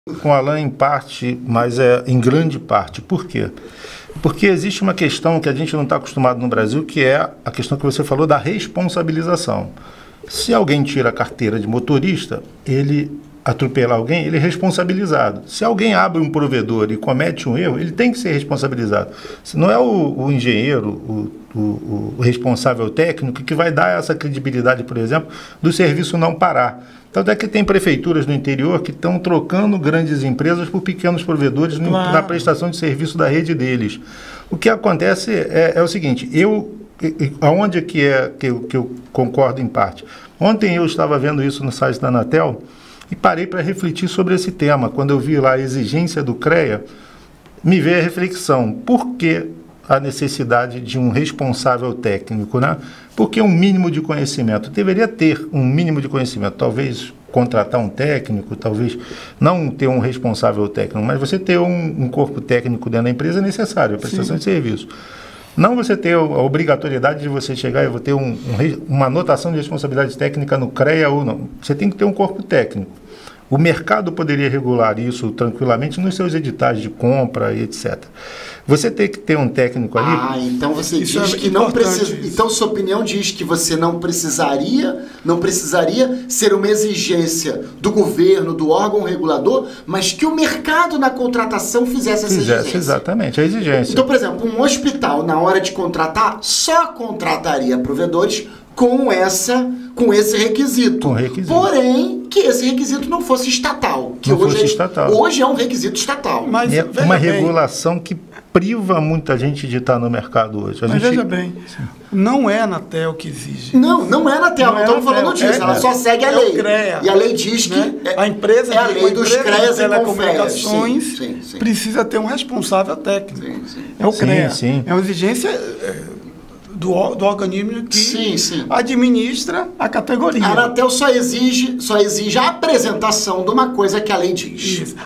Com o Alan em parte, mas em grande parte. Por quê? Porque existe uma questão que a gente não está acostumado no Brasil, que é a questão que você falou da responsabilização. Se alguém tira a carteira de motorista, ele atropelar alguém, ele é responsabilizado. Se alguém abre um provedor e comete um erro, ele tem que ser responsabilizado. Se não é o engenheiro, o responsável técnico que vai dar essa credibilidade, por exemplo, do serviço não parar. Tanto é que tem prefeituras no interior que estão trocando grandes empresas por pequenos provedores na prestação de serviço da rede deles. O que acontece é o seguinte, aonde é que eu concordo em parte? Ontem eu estava vendo isso no site da Anatel e parei para refletir sobre esse tema. Quando eu vi lá a exigência do CREA, me veio a reflexão, por que a necessidade de um responsável técnico, né? Porque um mínimo de conhecimento, deveria ter um mínimo de conhecimento, talvez contratar um técnico, talvez não ter um responsável técnico, mas você ter um corpo técnico dentro da empresa é necessário, a prestação de serviço. Não você ter a obrigatoriedade de você chegar e vou ter uma anotação de responsabilidade técnica no CREA ou não. Você tem que ter um corpo técnico. O mercado poderia regular isso tranquilamente nos seus editais de compra e etc. Você tem que ter um técnico ali... então você diz que não precisa... Então sua opinião diz que você não precisaria ser uma exigência do governo, do órgão regulador, mas que o mercado na contratação fizesse essa exigência. Exatamente, a exigência. Então, por exemplo, um hospital, na hora de contratar, só contrataria provedores com esse requisito. Porém, que esse requisito não fosse estatal. Que hoje é um requisito estatal. Mas é uma regulação que priva muita gente de estar no mercado hoje. Veja bem, não é a Anatel que exige. Não é a Anatel, não estamos falando disso. Ela só segue a lei. O CREA, e a lei diz que a empresa a lei dos CREAs e telecomunicações precisa ter um responsável técnico. É o CREA. É uma exigência do organismo que administra a categoria. A Anatel só exige a apresentação de uma coisa que a lei diz. Isso.